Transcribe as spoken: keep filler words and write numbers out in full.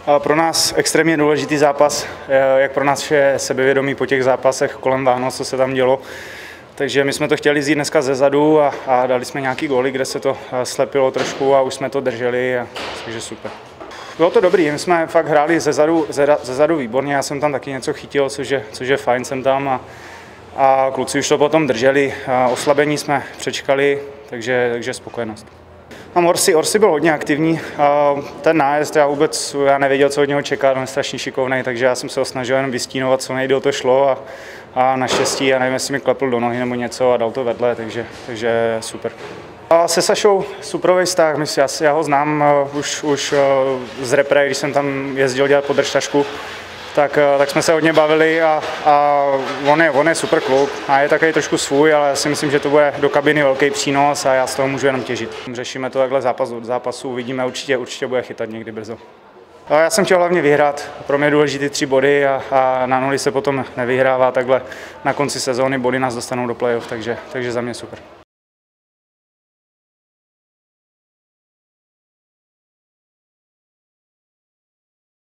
Pro nás extrémně důležitý zápas, jak pro nás je sebevědomí po těch zápasech kolem Vánoc, co se tam dělo. Takže my jsme to chtěli vzít dneska ze zadu a, a dali jsme nějaký góly, kde se to slepilo trošku a už jsme to drželi, a, takže super. Bylo to dobrý, my jsme fakt hráli ze zadu, ze, ze zadu výborně, já jsem tam taky něco chytil, což je, což je fajn, jsem tam a, a kluci už to potom drželi, a oslabení jsme přečkali, takže, takže spokojenost. Tam Orsi, Orsi byl hodně aktivní, ten nájezd, já vůbec já nevěděl, co od něho čekat, on je strašně šikovný, takže já jsem se ho snažil jen vystínovat, co nejdéle to šlo a, a naštěstí, já nevím, jestli mi klepl do nohy nebo něco a dal to vedle, takže, takže super. A se Sašou superový vztah, myslím, já, já ho znám uh, už, už uh, z repre, když jsem tam jezdil dělat podržtašku, tak, uh, tak jsme se hodně bavili a, a on, je, on je super kluk a je takový trošku svůj, ale já si myslím, že to bude do kabiny velký přínos a já z toho můžu jenom těžit. Řešíme to takhle zápas od zápasu, uvidíme, určitě, určitě bude chytat někdy brzo. A já jsem chtěl hlavně vyhrát, pro mě důležité tři body a, a na nuly se potom nevyhrává, takhle na konci sezóny body nás dostanou do playoff, takže, takže za mě super.